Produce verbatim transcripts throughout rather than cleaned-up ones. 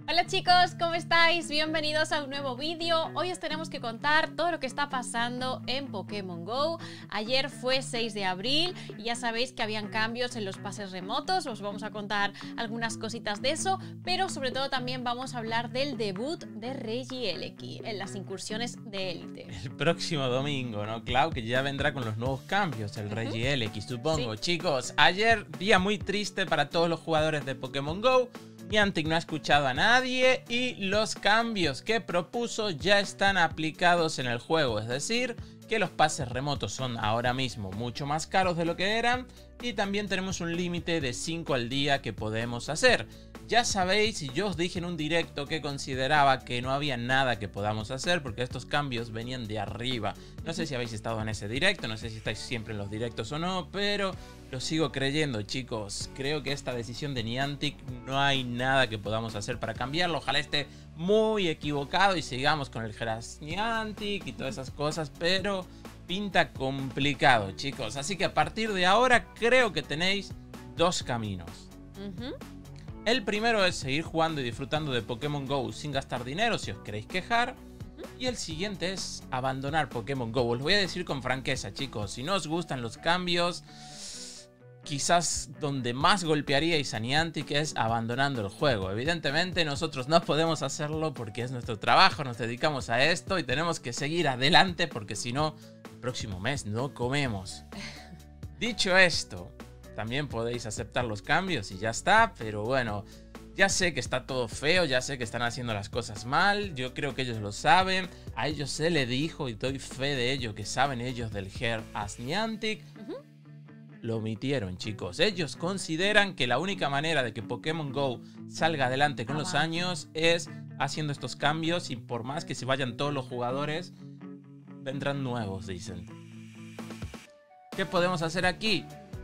Hola chicos, ¿cómo estáis? Bienvenidos a un nuevo vídeo. Hoy os tenemos que contar todo lo que está pasando en Pokémon Go. Ayer fue seis de abril y ya sabéis que habían cambios en los pases remotos. Os vamos a contar algunas cositas de eso, pero sobre todo también vamos a hablar del debut de Regieleki en las incursiones de élite. El próximo domingo, ¿no, Clau? Que ya vendrá con los nuevos cambios, el uh-huh. Regieleki, supongo. Sí. Chicos, ayer día muy triste para todos los jugadores de Pokémon Go. Niantic no ha escuchado a nadie y los cambios que propuso ya están aplicados en el juego. Es decir, que los pases remotos son ahora mismo mucho más caros de lo que eran y también tenemos un límite de cinco al día que podemos hacer. Ya sabéis, yo os dije en un directo que consideraba que no había nada que podamos hacer porque estos cambios venían de arriba. No sé si habéis estado en ese directo, no sé si estáis siempre en los directos o no, pero lo sigo creyendo, chicos. Creo que esta decisión de Niantic no hay nada que podamos hacer para cambiarlo. Ojalá esté muy equivocado y sigamos con el Geras Niantic y todas esas cosas, pero pinta complicado, chicos. Así que a partir de ahora creo que tenéis dos caminos. Uh-huh. El primero es seguir jugando y disfrutando de Pokémon Go sin gastar dinero si os queréis quejar. Y el siguiente es abandonar Pokémon Go. Os lo voy a decir con franqueza, chicos. Si no os gustan los cambios, quizás donde más golpearíais a Niantic es abandonando el juego. Evidentemente nosotros no podemos hacerlo porque es nuestro trabajo, nos dedicamos a esto y tenemos que seguir adelante porque si no, el próximo mes no comemos. Dicho esto, también podéis aceptar los cambios y ya está, pero bueno, ya sé que está todo feo, ya sé que están haciendo las cosas mal, yo creo que ellos lo saben, a ellos se le dijo y doy fe de ello que saben ellos del Geras Niantic. Uh-huh. Lo omitieron, chicos. Ellos consideran que la única manera de que Pokémon Go salga adelante con ah, los wow. años es haciendo estos cambios y por más que se vayan todos los jugadores, vendrán nuevos, dicen. ¿Qué podemos hacer aquí?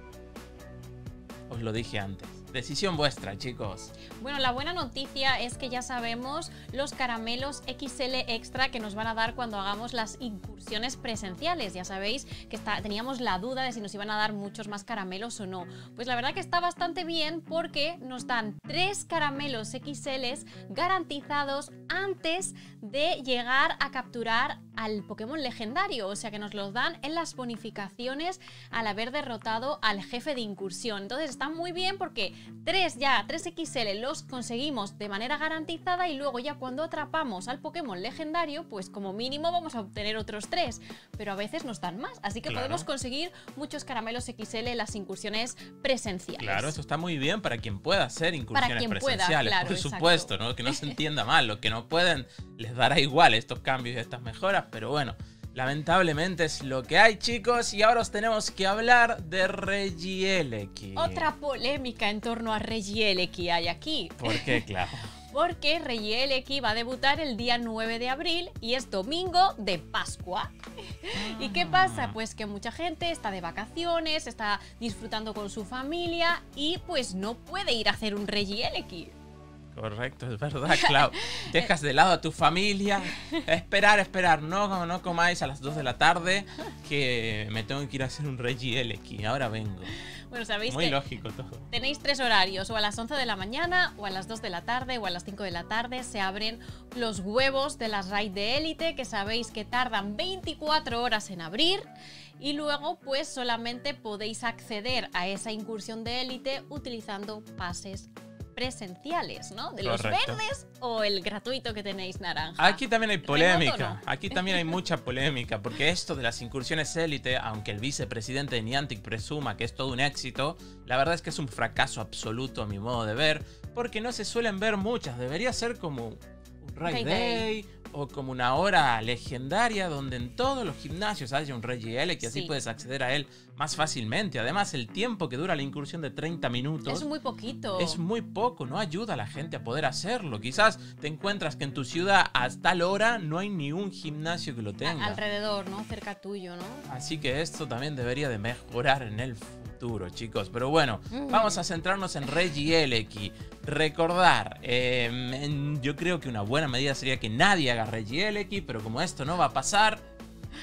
Os lo dije antes. Decisión vuestra, chicos. Bueno, la buena noticia es que ya sabemos los caramelos equis ele extra que nos van a dar cuando hagamos las incursiones presenciales. Ya sabéis que está, teníamos la duda de si nos iban a dar muchos más caramelos o no. Pues la verdad que está bastante bien porque nos dan tres caramelos equis ele garantizados antes de llegar a capturar al Pokémon legendario. O sea que nos los dan en las bonificaciones al haber derrotado al jefe de incursión. Entonces está muy bien porque tres ya, tres equis ele los conseguimos de manera garantizada y luego ya cuando atrapamos al Pokémon legendario, pues como mínimo vamos a obtener otros tres, pero a veces nos dan más, así que claro, podemos conseguir muchos caramelos equis ele en las incursiones presenciales. Claro, eso está muy bien para quien pueda hacer incursiones para quien presenciales, pueda, claro, por supuesto, ¿no? Que no se entienda mal, los que no pueden les dará igual estos cambios y estas mejoras, pero bueno, lamentablemente es lo que hay, chicos, y ahora os tenemos que hablar de Regieleki. Otra polémica en torno a Regieleki hay aquí. ¿Por qué, claro? Porque Regieleki va a debutar el día nueve de abril y es domingo de Pascua. Ah. ¿Y qué pasa? Pues que mucha gente está de vacaciones, está disfrutando con su familia y pues no puede ir a hacer un Regieleki. Correcto, es verdad, Clau. Dejas de lado a tu familia. Esperar, esperar. No, no comáis a las dos de la tarde que me tengo que ir a hacer un Regieleki. Ahora vengo. Bueno, sabéis Muy que lógico todo. Tenéis tres horarios, o a las once de la mañana, o a las dos de la tarde, o a las cinco de la tarde. Se abren los huevos de las raid de élite, que sabéis que tardan veinticuatro horas en abrir. Y luego, pues, solamente podéis acceder a esa incursión de élite utilizando pases presenciales, ¿no? De los Correcto. verdes o el gratuito que tenéis naranja. Aquí también hay polémica, no? aquí también hay mucha polémica, porque esto de las incursiones élite, aunque el vicepresidente de Niantic presuma que es todo un éxito, la verdad es que es un fracaso absoluto a mi modo de ver, porque no se suelen ver muchas, debería ser como un Raid Day o como una hora legendaria donde en todos los gimnasios haya un Regieleki, que así sí. puedes acceder a él más fácilmente. Además, el tiempo que dura la incursión de treinta minutos es muy poquito. Es muy poco, no ayuda a la gente a poder hacerlo. Quizás te encuentras que en tu ciudad hasta tal hora no hay ni un gimnasio que lo tenga. A alrededor, ¿no? Cerca tuyo, ¿no? Así que esto también debería de mejorar en el futuro, chicos. Pero bueno, mm. vamos a centrarnos en Regieleki. Recordar, eh, en, yo creo que una buena medida sería que nadie haga Regieleki, pero como esto no va a pasar...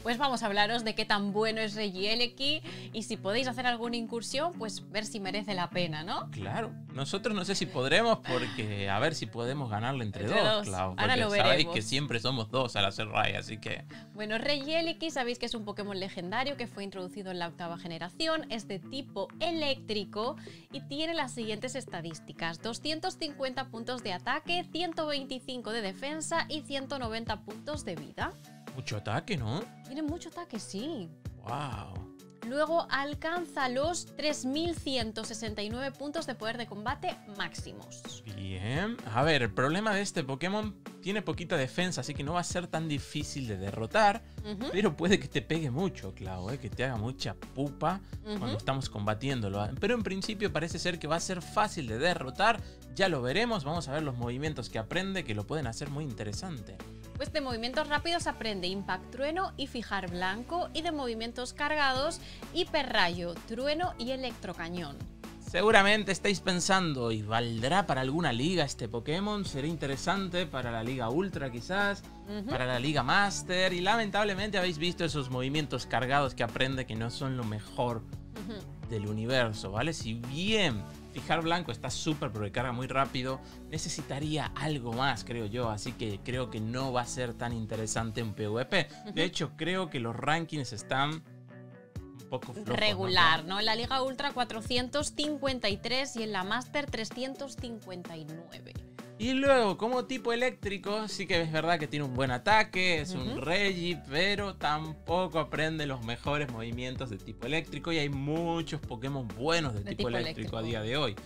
pues vamos a hablaros de qué tan bueno es Regieleki y si podéis hacer alguna incursión, pues ver si merece la pena, ¿no? Claro, nosotros no sé si podremos porque a ver si podemos ganarle entre, entre dos, dos. Clau. Ahora lo sabéis veremos. que siempre somos dos al hacer raid, así que... Bueno, Regieleki sabéis que es un Pokémon legendario que fue introducido en la octava generación, es de tipo eléctrico y tiene las siguientes estadísticas: doscientos cincuenta puntos de ataque, ciento veinticinco de defensa y ciento noventa puntos de vida. Mucho ataque, ¿no? Tiene mucho ataque, sí. Wow. Luego alcanza los tres mil ciento sesenta y nueve puntos de poder de combate máximos. Bien. A ver, el problema de este Pokémon tiene poquita defensa, así que no va a ser tan difícil de derrotar, uh-huh. pero puede que te pegue mucho, Clau, ¿eh? Que te haga mucha pupa uh-huh. cuando estamos combatiéndolo. Pero en principio parece ser que va a ser fácil de derrotar, ya lo veremos, vamos a ver los movimientos que aprende, que lo pueden hacer muy interesante. Pues de movimientos rápidos aprende Impact Trueno y Fijar Blanco, y de movimientos cargados Hiperrayo, Trueno y Electrocañón. Seguramente estáis pensando, ¿y valdrá para alguna liga este Pokémon? ¿Será interesante para la Liga Ultra quizás? Uh-huh. ¿Para la Liga Master? Y lamentablemente habéis visto esos movimientos cargados que aprende que no son lo mejor uh-huh. del universo, ¿vale? Si bien Fijar Blanco está súper porque carga muy rápido, necesitaría algo más, creo yo. Así que creo que no va a ser tan interesante en PvP. Uh-huh. De hecho, creo que los rankings están... poco flojos, regular, ¿no? ¿no? En la Liga Ultra cuatrocientos cincuenta y tres y en la Master trescientos cincuenta y nueve. Y luego, como tipo eléctrico, sí que es verdad que tiene un buen ataque, es uh-huh. un Regi, pero tampoco aprende los mejores movimientos de tipo eléctrico y hay muchos Pokémon buenos de, de tipo, tipo eléctrico, eléctrico a día de hoy.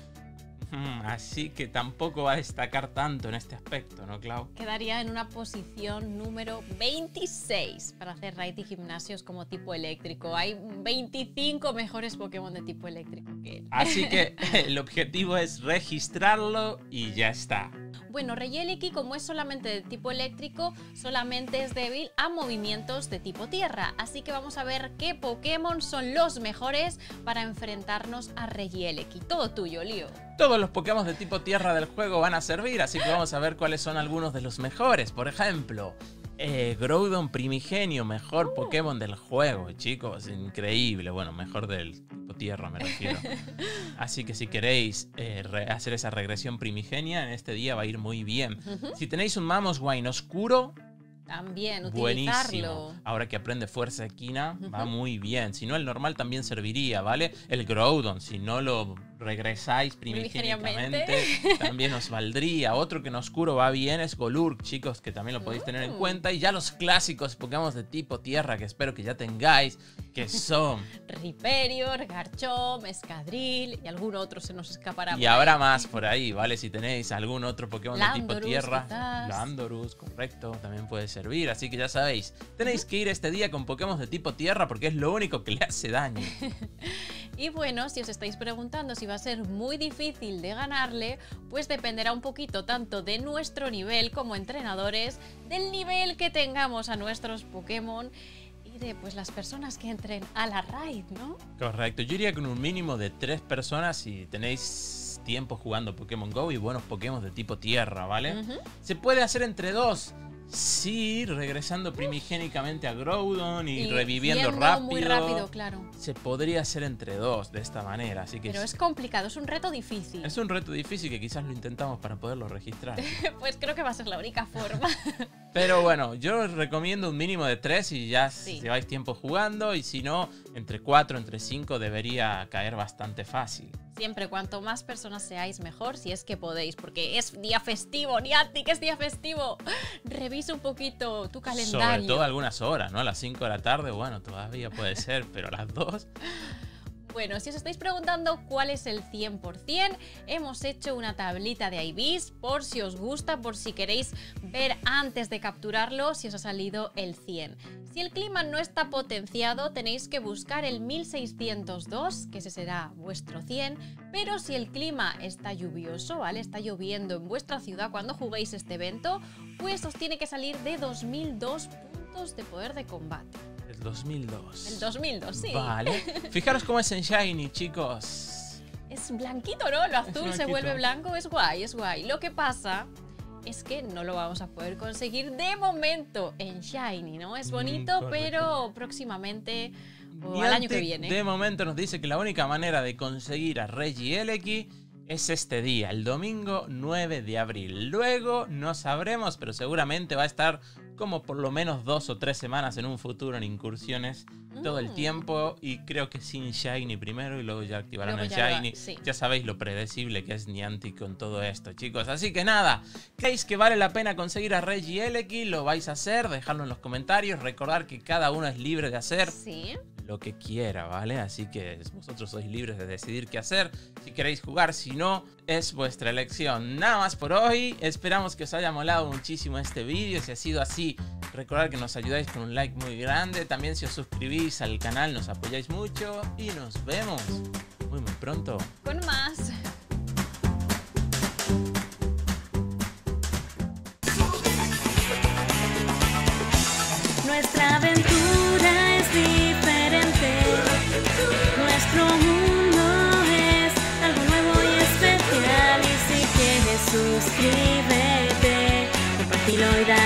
Así que tampoco va a destacar tanto en este aspecto, ¿no, Clau? Quedaría en una posición número veintiséis para hacer raid y gimnasios como tipo eléctrico. Hay veinticinco mejores Pokémon de tipo eléctrico que él. Así que el objetivo es registrarlo y ya está. Bueno, Regieleki, como es solamente de tipo eléctrico, solamente es débil a movimientos de tipo tierra. Así que vamos a ver qué Pokémon son los mejores para enfrentarnos a Regieleki. Todo tuyo, Lío. Todos los Pokémon de tipo tierra del juego van a servir, así que vamos a ver cuáles son algunos de los mejores. Por ejemplo, eh, Groudon Primigenio, mejor uh. Pokémon del juego, chicos. Increíble. Bueno, mejor del tipo tierra me refiero. Así que si queréis eh, hacer esa regresión primigenia, en este día va a ir muy bien. Uh-huh. Si tenéis un Mamoswine oscuro... también, utilizarlo. Buenísimo. Ahora que aprende fuerza equina, uh-huh. va muy bien. Si no, el normal también serviría, ¿vale? El Groudon, si no lo regresáis primigénicamente, también os valdría. Otro que en oscuro va bien es Golurk, chicos, que también lo podéis uh. tener en cuenta. Y ya los clásicos Pokémon de tipo tierra, que espero que ya tengáis, que son... Rhyperior, Garchomp, Escadril y algún otro se nos escapará. Y habrá más por ahí, ¿vale? Si tenéis algún otro Pokémon Landorus, de tipo tierra. Quizás. Landorus, correcto, también puede servir. Así que ya sabéis, tenéis que ir este día con Pokémon de tipo tierra porque es lo único que le hace daño. Y bueno, si os estáis preguntando si va a ser muy difícil de ganarle, pues dependerá un poquito tanto de nuestro nivel como entrenadores, del nivel que tengamos a nuestros Pokémon y de pues las personas que entren a la raid, ¿no? Correcto, yo iría con un mínimo de tres personas si tenéis tiempo jugando Pokémon Go y buenos Pokémon de tipo tierra, ¿vale? Uh-huh. Se puede hacer entre dos. Sí, regresando primigénicamente a Groudon y, y reviviendo rápido. Muy rápido, claro. Se podría hacer entre dos de esta manera, así que... Pero es complicado, es un reto difícil. Es un reto difícil que quizás lo intentamos para poderlo registrar. Pues creo que va a ser la única forma. Pero bueno, yo os recomiendo un mínimo de tres y ya sí. lleváis tiempo jugando. Y si no, entre cuatro, entre cinco debería caer bastante fácil. Siempre, cuanto más personas seáis, mejor, si es que podéis, porque es día festivo, Niantic, es día festivo. Revisa un poquito tu calendario. Sobre todo algunas horas, ¿no? A las cinco de la tarde, bueno, todavía puede ser, pero a las dos... Bueno, si os estáis preguntando cuál es el cien por cien, hemos hecho una tablita de I Vs por si os gusta, por si queréis ver antes de capturarlo si os ha salido el cien. Si el clima no está potenciado, tenéis que buscar el mil seiscientos dos, que ese será vuestro cien, pero si el clima está lluvioso, ¿vale? Está lloviendo en vuestra ciudad cuando juguéis este evento, pues os tiene que salir de dos mil dos puntos de poder de combate. El dos mil dos. El dos mil dos, sí. Vale. Fijaros cómo es en Shiny, chicos. Es blanquito, ¿no? Lo azul se vuelve blanco, es guay, es guay. Lo que pasa es que no lo vamos a poder conseguir de momento en Shiny, ¿no? Es bonito, Correcto. pero próximamente o al Niantic año que viene. de momento nos dice que la única manera de conseguir a Regieleki es este día, el domingo nueve de abril. Luego no sabremos, pero seguramente va a estar como por lo menos dos o tres semanas en un futuro en incursiones todo el Mm. tiempo, y creo que sin Shiny primero y luego ya activarán Luego el ya lo- Shiny. sí. Ya sabéis lo predecible que es Niantic con todo esto, chicos. Así que nada, ¿creéis que vale la pena conseguir a Regieleki? ¿Lo vais a hacer? Dejadlo en los comentarios. Recordad que cada uno es libre de hacer Sí. lo que quiera, ¿vale? Así que vosotros sois libres de decidir qué hacer. Si queréis jugar, si no, es vuestra elección. Nada más por hoy. Esperamos que os haya molado muchísimo este vídeo. Si ha sido así, recordad que nos ayudáis con un like muy grande. También si os suscribís al canal nos apoyáis mucho. Y nos vemos muy muy pronto. Con más. Nuestra aventura es diferente. Nuestro mundo es algo nuevo y especial. Y si quieres, suscríbete, compartilo y dale